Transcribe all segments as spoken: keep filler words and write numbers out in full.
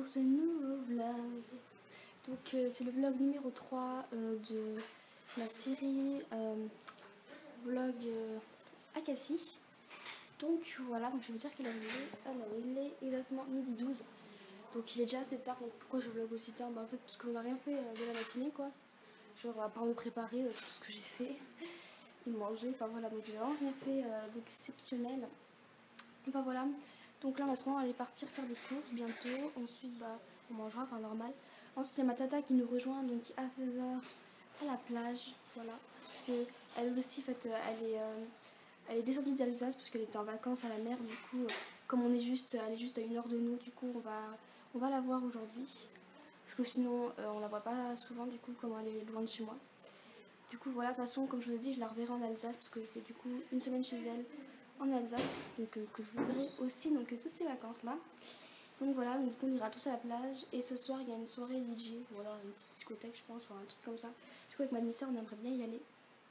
pour ce nouveau vlog. Donc euh, c'est le vlog numéro trois euh, de la série euh, vlog euh, Akassi. Donc voilà, donc je vais vous dire quelle heure il est. Alors il est exactement midi douze. Donc il est déjà assez tard. Donc pourquoi je vlog aussi tard? Bah en fait parce qu'on n'a rien fait euh, de la matinée quoi. Genre à part me préparer, euh, c'est tout ce que j'ai fait. Et manger, enfin voilà, donc j'ai vraiment rien fait euh, d'exceptionnel. Enfin voilà. Donc là, en ce moment, elle est partir faire des courses bientôt. Ensuite, bah, on mangera, enfin normal. Ensuite, il y a ma tata qui nous rejoint donc à seize heures à la plage. Voilà. Parce que elle aussi, en fait, elle est, euh, elle est descendue d'Alsace parce qu'elle était en vacances à la mer. Du coup, euh, comme on est juste, elle est juste à une heure de nous, du coup, on va, on va la voir aujourd'hui. Parce que sinon, euh, on la voit pas souvent, du coup, comme elle est loin de chez moi. Du coup, voilà, de toute façon, comme je vous ai dit, je la reverrai en Alsace parce que je fais du coup une semaine chez elle en Alsace, donc euh, que je voudrais aussi donc euh, toutes ces vacances là. Donc voilà, donc, du coup on ira tous à la plage et ce soir il y a une soirée D J, voilà, une petite discothèque je pense, enfin un truc comme ça. Du coup avec ma demi-sœur on aimerait bien y aller.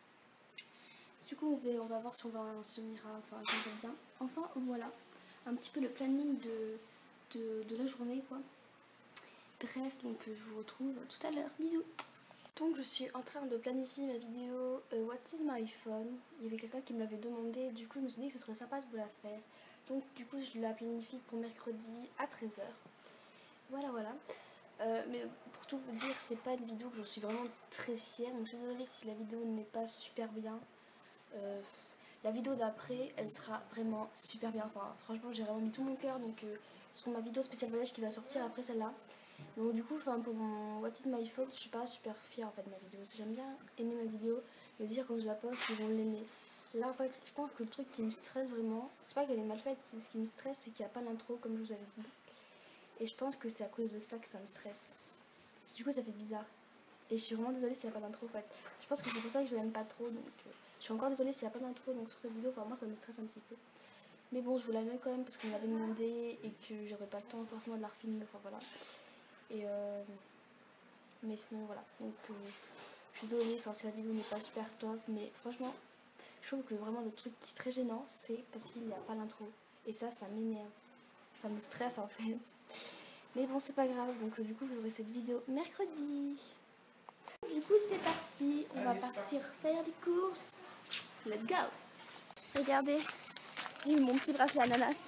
Du coup on va, on va voir si on, va, si on ira, enfin si on va bien. Enfin voilà, un petit peu le planning de, de, de la journée quoi. Bref, donc euh, je vous retrouve tout à l'heure, bisous. Donc je suis en train de planifier ma vidéo uh, What is my phone. Il y avait quelqu'un qui me l'avait demandé, du coup je me suis dit que ce serait sympa de vous la faire. Donc du coup je la planifie pour mercredi à treize heures. Voilà voilà. Euh, mais pour tout vous dire, c'est pas une vidéo que je suis vraiment très fière. Donc je suis désolée si la vidéo n'est pas super bien. Euh, la vidéo d'après elle sera vraiment super bien. Enfin franchement j'ai vraiment mis tout mon cœur. Donc euh, sur ma vidéo spéciale voyage qui va sortir après celle-là. Donc du coup, enfin pour mon What is my fault, je suis pas super fière en fait de ma vidéo. J'aime bien aimer ma vidéo, me dire quand je la poste, ils vont l'aimer. Là en fait, je pense que le truc qui me stresse vraiment, c'est pas qu'elle est mal faite, c'est ce qui me stresse, c'est qu'il n'y a pas d'intro comme je vous avais dit. Et je pense que c'est à cause de ça que ça me stresse. Du coup, ça fait bizarre. Et je suis vraiment désolée s'il n'y a pas d'intro en fait. Je pense que c'est pour ça que je l'aime pas trop, donc euh, je suis encore désolée s'il n'y a pas d'intro donc sur cette vidéo. Enfin moi ça me stresse un petit peu. Mais bon, je vous la mets quand même parce qu'on m'avait demandé et que j'aurais pas le temps forcément de la refilmer. Enfin voilà. Et euh, mais sinon voilà, donc euh, je suis désolée enfin, si la vidéo n'est pas super top, mais franchement je trouve que vraiment le truc qui est très gênant c'est parce qu'il n'y a pas l'intro et ça ça m'énerve, ça me stresse en fait, mais bon c'est pas grave. Donc euh, du coup vous aurez cette vidéo mercredi. Du coup c'est parti, on va partir faire des courses, let's go. Regardez, j'ai eu mon petit bracelet ananas,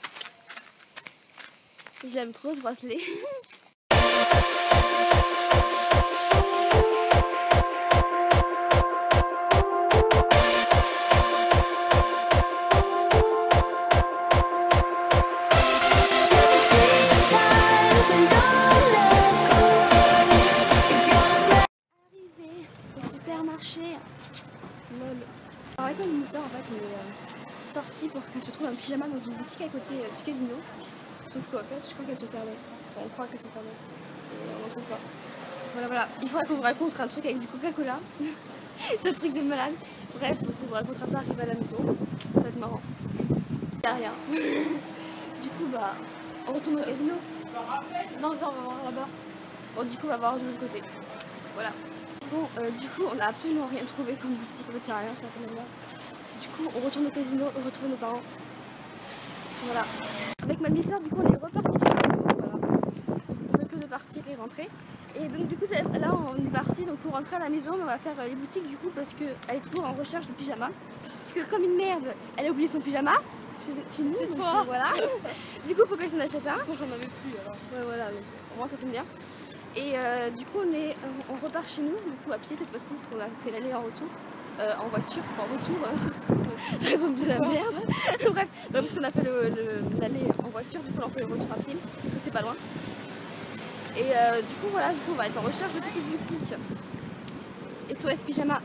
je l'aime trop ce bracelet. Supermarché, lol. Alors avec ma demi-sœur en fait on est euh, sortie pour qu'elle se trouve un pyjama dans une boutique à côté euh, du casino. Sauf qu'en fait je crois qu'elles sont fermées. Enfin on croit qu'elles sont fermées. Et on n'en trouve pas. Voilà voilà. Il faudra qu'on vous raconte un truc avec du Coca-Cola. C'est un truc de malade. Bref, donc on vous racontera ça arrivé à la maison. Ça va être marrant. Y'a rien. Du coup bah on retourne au casino. Non viens on va voir là-bas. Bon du coup on va voir de l'autre côté. Voilà. Bon, euh, du coup, on n'a absolument rien trouvé comme boutique, en fait, il n'y a rien, ça fait mal. Du coup, on retourne au casino, on retrouve nos parents. Voilà. Avec ma demi-sœur, du coup, on est reparti du casino, voilà. On fait que de partir et rentrer. Et donc, du coup, là, on est parti donc, pour rentrer à la maison, mais on va faire euh, les boutiques, du coup, parce qu'elle est toujours en recherche de pyjama. Parce que, comme une merde, elle a oublié son pyjama. Chez nous, donc, euh, voilà. Du coup, il faut que j'en achète un. De toute façon, j'en avais plus, alors. Ouais, voilà, donc, au moins, ça tombe bien. Et euh, du coup on, est, euh, on repart chez nous, du coup à pied cette fois-ci, parce qu'on a fait l'aller en retour, euh, en voiture, en retour, euh, j'avais comme de la merde. Bref, non, parce qu'on a fait l'aller en voiture, du coup on fait le retour à pied, parce que c'est pas loin. Et euh, du coup voilà, du coup on va être en recherche de petites boutiques. S O S Pyjama.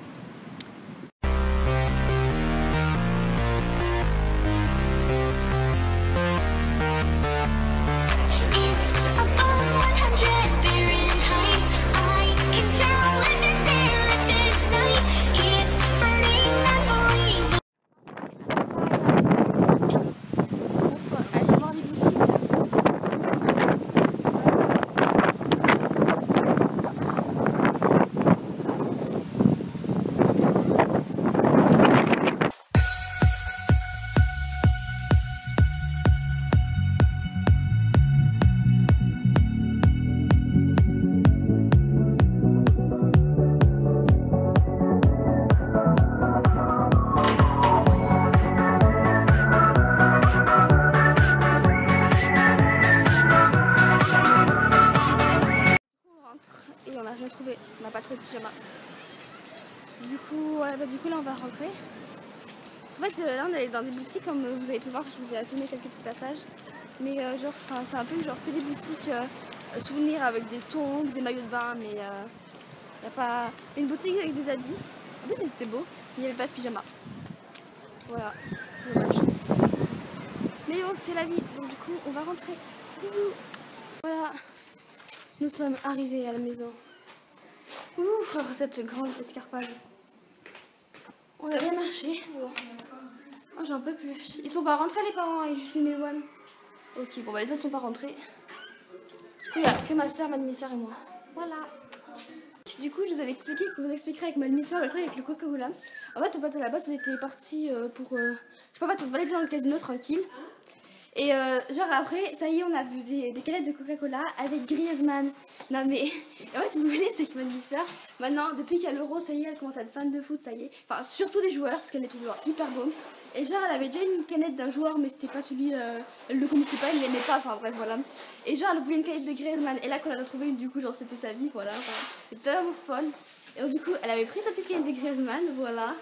pas trop de pyjama. Du coup, ouais, bah, du coup là on va rentrer. En fait euh, là on est dans des boutiques comme euh, vous avez pu voir, je vous ai filmé quelques petits passages. Mais euh, genre c'est un peu genre que des boutiques euh, souvenirs avec des tongs, des maillots de bain, mais il euh, n'y a pas... une boutique avec des habits. En plus c'était beau, il n'y avait pas de pyjama. Voilà, c'est dommage. Mais bon c'est la vie, donc du coup on va rentrer. Bisous. Voilà, nous sommes arrivés à la maison. Ouf, après cette grande escarpade. On a bien marché. Bon. Oh, j'en peux plus. Ils sont pas rentrés les parents et Justine et Loane. Ok, bon bah les autres sont pas rentrés. Du coup il n'y a que ma soeur, ma demi-soeur et moi. Voilà. Du coup je vous avais expliqué que vous expliquerez avec ma demi-soeur le truc avec le Coca-Cola. En fait, en fait à la base on était partis euh, pour... Euh, je sais pas, en fait on se baladait dans le casino tranquille. Et euh, genre après, ça y est, on a vu des, des canettes de Coca-Cola avec Griezmann. Non mais, en fait, si vous voulez, c'est que ma demi-sœur, maintenant, depuis qu'il y a l'Euro, ça y est, elle commence à être fan de foot, ça y est. Enfin, surtout des joueurs, parce qu'elle les trouve genre hyper beaux. Et genre, elle avait déjà une canette d'un joueur, mais c'était pas celui, euh, elle le connaissait pas, elle l'aimait pas, enfin bref, voilà. Et genre, elle voulait une canette de Griezmann, et là, quand elle a trouvé une, du coup, genre, c'était sa vie, voilà. Enfin, c'était tellement folle. Et donc, du coup, elle avait pris sa petite canette de Griezmann, voilà.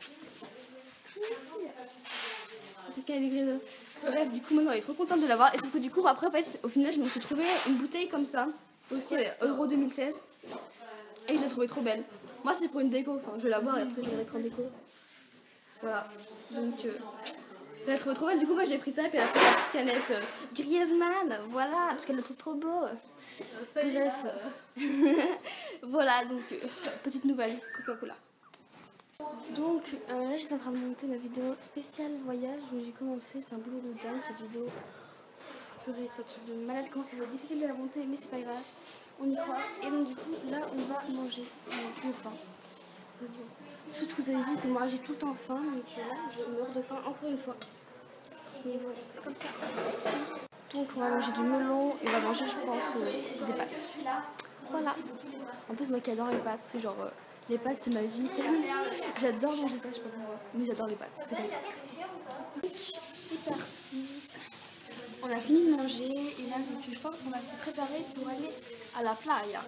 Petite canette de Griezmann. Bref, du coup, maintenant, elle est trop contente de l'avoir. Et sauf que du coup, après, en fait, au final, je me suis trouvé une bouteille comme ça, aussi Euro deux mille seize. Et je l'ai trouvée trop belle. Moi, c'est pour une déco. Enfin, je vais la boire et après, je vais la mettre en déco. Voilà. Donc, euh, je l'ai trouvée trop belle. Du coup, moi, j'ai pris ça et puis elle a pris la petite canette euh, Griezmann. Voilà, parce qu'elle le trouve trop beau. Bref. Voilà, donc, euh, petite nouvelle Coca-Cola. Donc euh, là j'étais en train de monter ma vidéo spéciale voyage où j'ai commencé, c'est un boulot de dingue cette vidéo. Purée, c'est un truc de malade, comment ça va être difficile de la monter mais c'est pas grave, on y croit. Et donc du coup là on va manger, on a faim. Je pense que vous avez vu que moi j'ai tout le temps faim, donc là je meurs de faim encore une fois. Mais voilà, c'est comme ça. Donc on va manger du melon et on va manger je pense euh, des pâtes. Voilà. En plus moi qui adore les pâtes, c'est genre... Euh, les pâtes c'est ma vie. J'adore manger ça, je sais pas pourquoi. Mais j'adore les pâtes, c'est comme ça. Donc c'est parti. On a fini de manger et là donc, je pense qu'on va se préparer pour aller à la playa.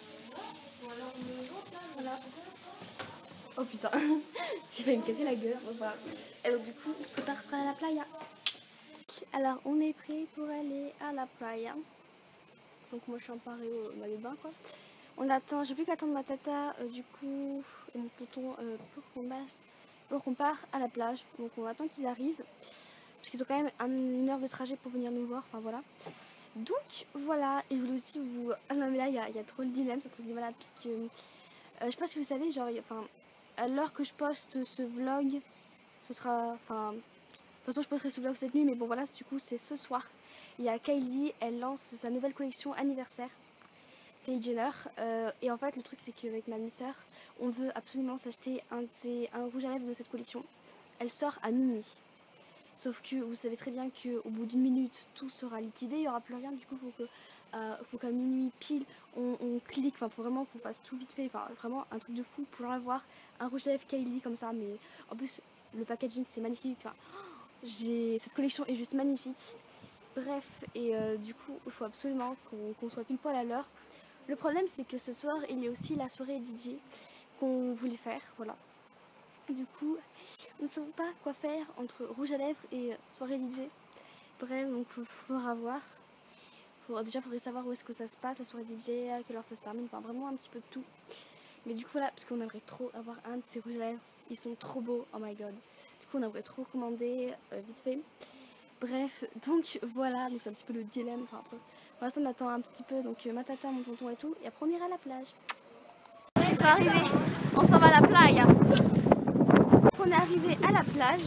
Voilà. Oh putain, j'ai failli me casser la gueule. Bon, voilà. Et donc du coup on se prépare pour aller à la playa. Alors on est prêt pour aller à la playa. Donc moi je suis emparée au maillot de bain quoi. On attend, j'ai plus qu'à attendre ma tata euh, du coup et mon tonton euh, pour qu'on pour qu'on part à la plage. Donc on attend qu'ils arrivent parce qu'ils ont quand même une heure de trajet pour venir nous voir. Enfin voilà. Donc voilà, et je voulais aussi vous... Ah non mais là il y, y a trop le dilemme, c'est un truc de malade parce que euh, je sais pas si vous savez, genre enfin à l'heure que je poste ce vlog, ce sera... Enfin, de toute façon je posterai ce vlog cette nuit mais bon voilà, du coup c'est ce soir. Il y a Kylie, elle lance sa nouvelle collection anniversaire. Kylie Jenner euh, et en fait le truc c'est qu'avec ma demi-sœur on veut absolument s'acheter un, un rouge à lèvres de cette collection. Elle sort à minuit, sauf que vous savez très bien qu'au bout d'une minute tout sera liquidé, il n'y aura plus rien, du coup il faut que euh, faut qu'à minuit pile on, on clique, enfin faut vraiment qu'on fasse tout vite fait, enfin vraiment un truc de fou pour avoir un rouge à lèvres Kylie comme ça. Mais en plus le packaging c'est magnifique, enfin, j'ai... cette collection est juste magnifique. Bref, et euh, du coup il faut absolument qu'on qu'on soit pile poil à l'heure. Le problème c'est que ce soir il y a aussi la soirée D J qu'on voulait faire, voilà. Du coup, on ne sait pas quoi faire entre rouge à lèvres et soirée D J. Bref, donc il faudra voir. Faudra, déjà, il faudrait savoir où est-ce que ça se passe, la soirée D J, à quelle heure ça se termine, enfin vraiment un petit peu de tout. Mais du coup voilà, parce qu'on aimerait trop avoir un de ces rouges à lèvres, ils sont trop beaux, oh my god. Du coup on aimerait trop commander euh, vite fait. Bref, donc voilà, donc c'est un petit peu le dilemme, enfin après. Pour l'instant on attend un petit peu, donc euh, ma tata, mon tonton et tout, et après on ira à la plage. Ils sont arrivés, on s'en va à la plage. On est arrivé à la plage.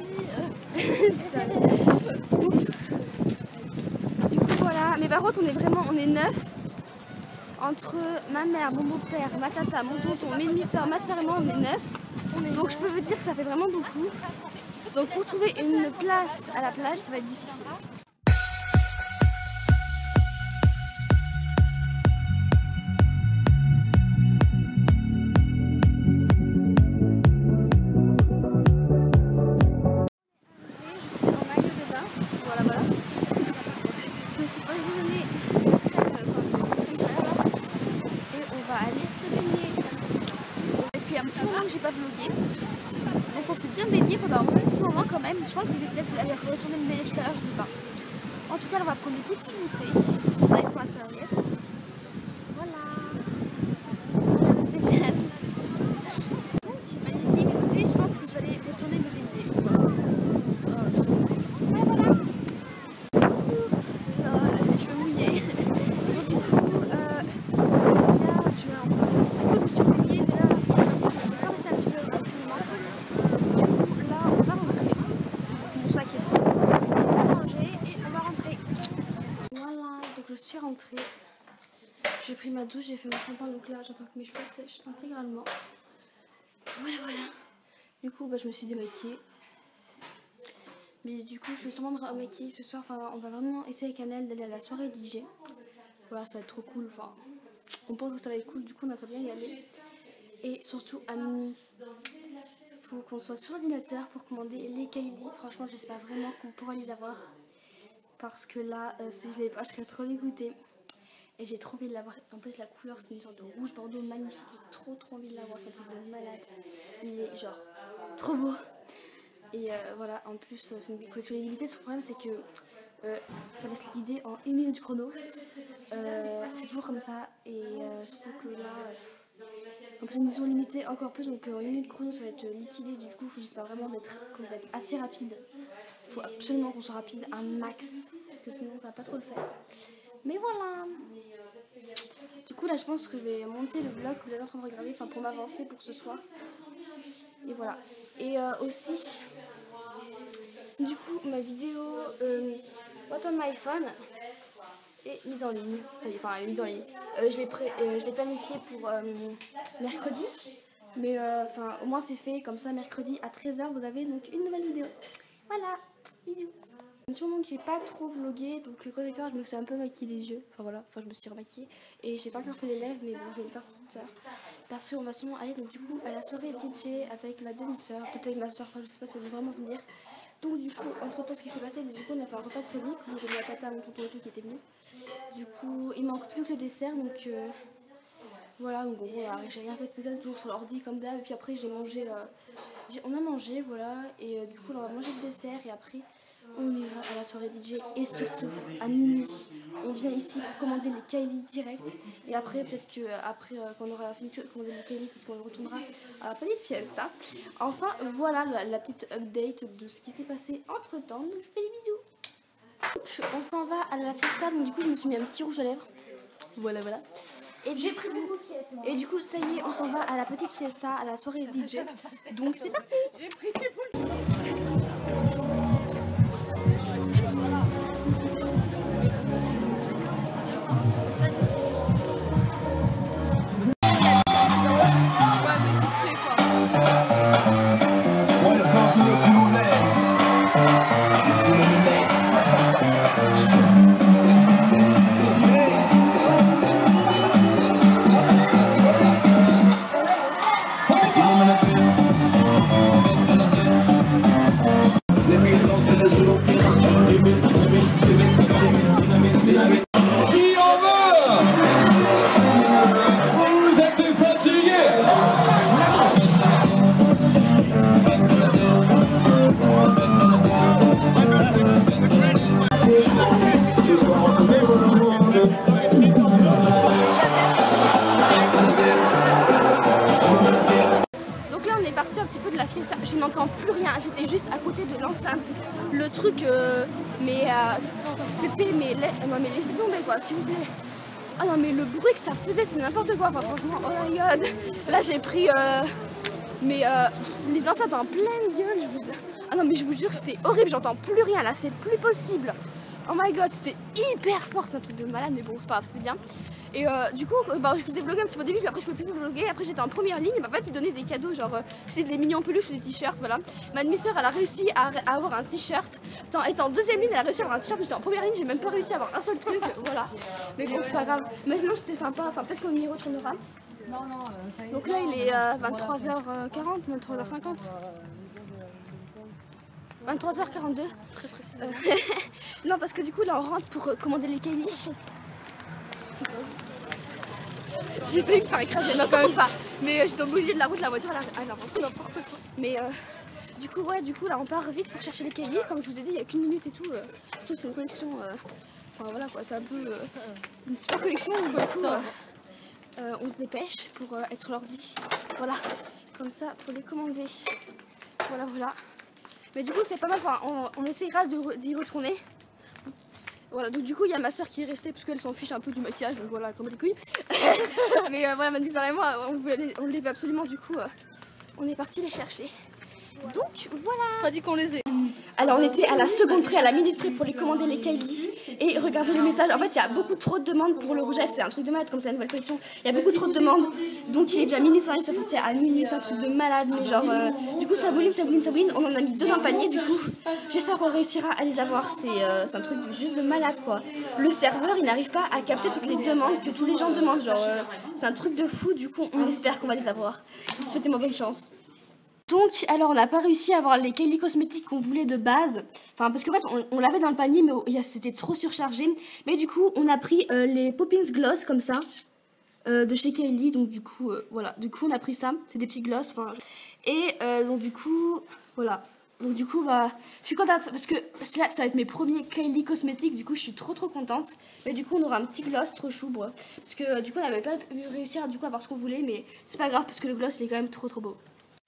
Oups. Du coup voilà, mais par contre on est vraiment, on est neuf. Entre ma mère, mon beau-père, ma tata, mon tonton, mes demi-sœurs, ma soeur et moi, on est neuf. Donc je peux vous dire que ça fait vraiment beaucoup. Donc pour trouver une place à la plage, ça va être difficile. Et on va aller se baigner. petit moment que j'ai pas vlogué. Donc on s'est bien baigné pendant un bon petit moment quand même. Je pense que je vais peut-être aller retourner me baigner tout à l'heure, je sais pas. En tout cas, on va prendre des petits goûters. Ça, ils sont la serviette. Voilà. C'est rien de spécial. Donc, magnifique goûter. Je pense que je vais aller retourner me baigner. Voilà. Ouais, voilà. Lol, les cheveux mouillés. Donc, du coup, euh, là, je vais en prendre. Je me suis mouillée, mais là, je vais pas rester un petit peu, un petit moment. Du coup, là, on va rentrer. Mon sac est prêt. On va manger et on va rentrer. Voilà, donc je suis rentrée. J'ai pris ma douche, j'ai fait mon shampoing, donc là j'attends que mes cheveux sèchent intégralement. Voilà, voilà. Du coup, bah, je me suis démaquillée. Mais du coup, je vais sûrement me remaquiller ce soir. Enfin, on va vraiment essayer avec Annelle d'aller à la soirée D J. Voilà, ça va être trop cool. Enfin, on pense que ça va être cool, du coup, on aimerait bien y aller. Et surtout à minuit. Faut qu'on soit sur l'ordinateur pour commander les Kylie. Franchement, j'espère vraiment qu'on pourra les avoir. Parce que là, euh, si je l'ai pas, je serais trop dégoûtée. Et j'ai trop envie de l'avoir. En plus, la couleur, c'est une sorte de rouge bordeaux magnifique. J'ai trop trop envie de l'avoir. C'est un truc de malade. Il est genre trop beau. Et euh, voilà, en plus, c'est une collection illimitée. Son problème, c'est que euh, ça va se liquider en une minute chrono. Euh, c'est toujours comme ça. Et euh, surtout que là, euh, comme c'est une édition limitée, encore plus. Donc en une minute chrono, ça va être liquidé. Du coup, j'espère vraiment d'être, que je vais être assez rapide. Il faut absolument qu'on soit rapide un max. Parce que sinon, ça va pas trop le faire. Mais voilà. Du coup là je pense que je vais monter le vlog que vous êtes en train de regarder, enfin pour m'avancer pour ce soir. Et voilà. Et euh, aussi, du coup ma vidéo euh, What on my phone est mise en ligne. Ça y est, enfin elle est mise en ligne. Euh, je l'ai euh, planifiée pour euh, mercredi. Mais enfin euh, au moins c'est fait, comme ça mercredi à treize heures vous avez donc une nouvelle vidéo. Voilà, bisous. Un petit moment que j'ai pas trop vlogué, donc quand j'ai peur je me suis un peu maquillée les yeux, enfin voilà, enfin je me suis remaquillée et j'ai pas encore fait les lèvres, mais bon je vais le faire tout à l'heure parce qu'on va sûrement aller donc du coup à la soirée D J avec ma demi-soeur, peut-être avec ma soeur, enfin je sais pas si elle veut vraiment venir. Donc du coup entre temps ce qui s'est passé, du coup on a fait un repas de famille, on a donné à tata, à mon tonton et tout qui était venu. Du coup il manque plus que le dessert, donc euh, voilà, donc gros j'ai rien fait de spécial, toujours sur l'ordi comme d'hab, et puis après j'ai mangé, euh, on a mangé voilà, et euh, du coup on va manger le dessert et après on ira à la soirée D J et surtout à minuit on vient ici pour commander les Kylie direct et après peut-être que après euh, quand on aura fini de commander les Kylie peut-être qu'on retournera à la petite fiesta. Enfin voilà la, la petite update de ce qui s'est passé entre temps, donc je fais des bisous. On s'en va à la fiesta, donc du coup je me suis mis un petit rouge à lèvres, voilà voilà. Et j'ai pris beaucoup de pièces. Et du coup ça y est, on s'en va à la petite fiesta, à la soirée D J, donc c'est parti. J'ai pris des boules. Je n'entends plus rien, j'étais juste à côté de l'enceinte. Le truc, euh, mais euh, c'était, mais, non mais laissez tomber quoi, s'il vous plaît. Ah non mais le bruit que ça faisait, c'est n'importe quoi, enfin, franchement, oh my god. Là j'ai pris, euh, mais euh, les enceintes en pleine gueule, je vous... Ah non mais je vous jure, c'est horrible, j'entends plus rien là, c'est plus possible. Oh my god, c'était hyper fort, c'est un truc de malade, mais bon, c'est pas grave, c'était bien. Et euh, du coup, bah, je vous ai vlogué un petit peu au début, puis après je pouvais plus vous vloguer. Après j'étais en première ligne, bah, en fait ils donnaient des cadeaux, genre euh, c'était des mignons peluches ou des t-shirts, voilà. Ma demi-sœur elle a réussi à, à avoir un t-shirt. Étant en deuxième ligne, elle a réussi à avoir un t-shirt, mais j'étais en première ligne, j'ai même pas réussi à avoir un seul truc, voilà. Mais bon, c'est pas grave. Mais sinon c'était sympa, enfin peut-être qu'on y retournera. Donc là il est euh, vingt-trois heures quarante, vingt-trois heures cinquante. vingt-trois heures quarante-deux. Très précisément. Euh, non, parce que du coup, là, on rentre pour euh, commander les Kylie. J'ai failli me faire écraser, non quand même pas. Mais euh, j'étais au milieu de la route, la voiture elle a avancé n'importe quoi. Mais euh, du coup ouais, du coup là on part vite pour chercher les Kylie. Comme je vous ai dit, il y a qu'une minute et tout. Euh, surtout c'est une collection, euh, enfin voilà quoi, c'est un peu euh, une super collection. Donc du coup euh, euh, on se dépêche pour euh, être l'ordi. Voilà, comme ça pour les commander. Voilà voilà. Mais du coup c'est pas mal, enfin on, on essayera d'y retourner. Voilà, donc du coup il y a ma soeur qui est restée parce qu'elle s'en fiche un peu du maquillage, donc voilà, tombe les couilles. Mais euh, voilà, ma soeur et moi, on, voulait les, on les veut absolument, du coup euh, on est parti les chercher. Donc voilà. Pas dit qu'on les ait. Alors on était à la seconde près, à la minute près pour les commander les Kylie. Et regardez le message, en fait il y a beaucoup trop de demandes pour le rouge à lèvres, c'est un truc de malade comme c'est la nouvelle collection. Il y a beaucoup trop de demandes, donc il est déjà minuit cinq, ça sortait à minuit, c'est un truc de malade. Mais genre, euh, du coup ça bouline, ça bouline, ça bouline, on en a mis deux dans le panier, du coup j'espère qu'on réussira à les avoir. C'est euh, un truc de, juste de malade quoi. Le serveur il n'arrive pas à capter toutes les demandes que tous les gens demandent, genre euh, c'est un truc de fou, du coup on espère qu'on va les avoir. Souhaitez-moi bonne chance. Donc, alors on n'a pas réussi à avoir les Kylie cosmétiques qu'on voulait de base. Enfin, parce qu'en fait, on, on l'avait dans le panier, mais c'était trop surchargé. Mais du coup, on a pris euh, les Poppins Gloss, comme ça, euh, de chez Kylie. Donc, du coup, euh, voilà. Du coup, on a pris ça. C'est des petits gloss. Enfin, et euh, donc, du coup, voilà. Donc, du coup, bah, je suis contente parce que parce que là, ça va être mes premiers Kylie cosmétiques. Du coup, je suis trop, trop contente. Mais du coup, on aura un petit gloss trop chou, bro. Parce que, euh, du coup, on n'avait pas pu réussir à, du coup, avoir ce qu'on voulait. Mais c'est pas grave parce que le gloss, il est quand même trop, trop beau.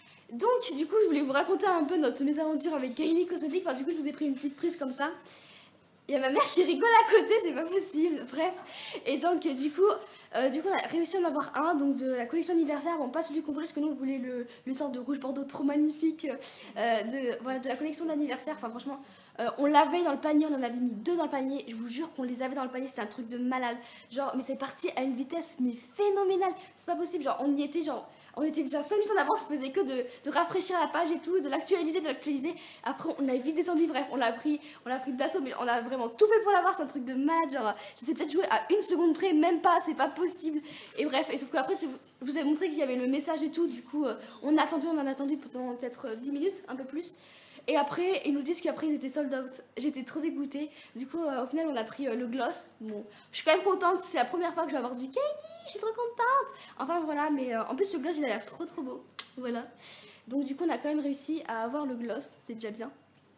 Donc du coup je voulais vous raconter un peu notre mésaventure avec Kylie Cosmetics. Enfin du coup je vous ai pris une petite prise comme ça. Il y a ma mère qui rigole à côté, c'est pas possible, bref. Et donc du coup, euh, du coup on a réussi à en avoir un, donc de la collection anniversaire. Bon pas celui qu'on voulait parce que nous on voulait le, le sort de rouge bordeaux trop magnifique euh, de, voilà, de la collection d'anniversaire. Enfin franchement euh, on l'avait dans le panier, on en avait mis deux dans le panier. Je vous jure qu'on les avait dans le panier, c'est un truc de malade. Genre mais c'est parti à une vitesse mais phénoménale. C'est pas possible, genre on y était genre... On était déjà cinq minutes en avance, on faisait que de, de rafraîchir la page et tout, de l'actualiser, de l'actualiser. Après, on a vite descendu, bref, on l'a pris, on l'a pris d'assaut, mais on a vraiment tout fait pour l'avoir. C'est un truc de malade, genre, c'est peut-être joué à une seconde près, même pas, c'est pas possible. Et bref, et sauf qu'après, je vous ai montré qu'il y avait le message et tout, du coup, euh, on a attendu, on en a attendu pendant peut-être dix minutes, un peu plus. Et après, ils nous disent qu'après, ils étaient sold out. J'étais trop dégoûtée. Du coup, euh, au final, on a pris euh, le gloss. Bon, je suis quand même contente, c'est la première fois que je vais avoir du Kylie. Je suis trop contente. Enfin voilà, mais euh, en plus le gloss il a l'air trop trop beau. Voilà. Donc du coup on a quand même réussi à avoir le gloss, c'est déjà bien.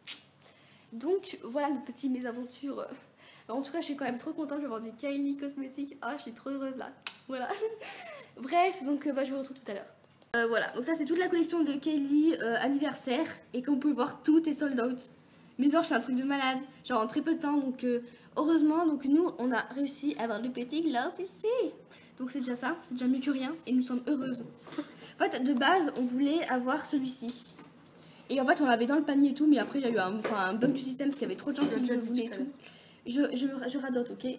Donc voilà notre petite mésaventure. Alors, en tout cas je suis quand même trop contente, je vais avoir du Kylie Cosmetics. Ah je suis trop heureuse là. Voilà. Bref, donc euh, bah, je vous retrouve tout à l'heure. Euh, voilà, donc ça c'est toute la collection de Kylie euh, anniversaire. Et comme vous pouvez voir, tout est sold out. Mais genre c'est un truc de malade, genre en très peu de temps. Donc euh, heureusement, donc nous on a réussi à avoir le petit gloss ici. Donc c'est déjà ça, c'est déjà mieux que rien. Et nous sommes heureuses. En fait de base on voulait avoir celui-ci. Et en fait on l'avait dans le panier et tout. Mais après il y a eu un, enfin, un bug du système parce qu'il y avait trop de gens qui le voulaient et tout. Je, je, je radote, ok.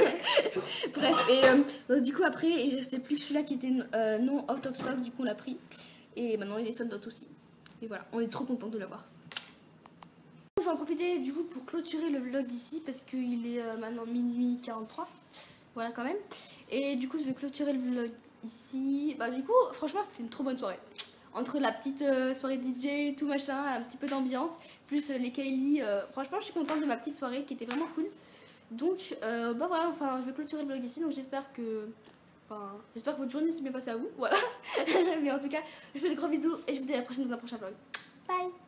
Bref, et euh, du coup après il restait plus que celui-là qui était euh, non out of stock. Du coup on l'a pris. Et maintenant il est sold out aussi. Et voilà, on est trop content de l'avoir. Je vais en profiter du coup pour clôturer le vlog ici parce qu'il est euh, maintenant minuit quarante-trois. Voilà quand même. Et du coup je vais clôturer le vlog ici. Bah du coup franchement c'était une trop bonne soirée. Entre la petite euh, soirée D J, tout machin, un petit peu d'ambiance, plus euh, les Kylie. Euh, franchement je suis contente de ma petite soirée qui était vraiment cool. Donc euh, bah voilà, enfin je vais clôturer le vlog ici. Donc j'espère que... Enfin j'espère que votre journée s'est bien passée à vous. Voilà. Mais en tout cas je vous fais de gros bisous et je vous dis à la prochaine dans un prochain vlog. Bye.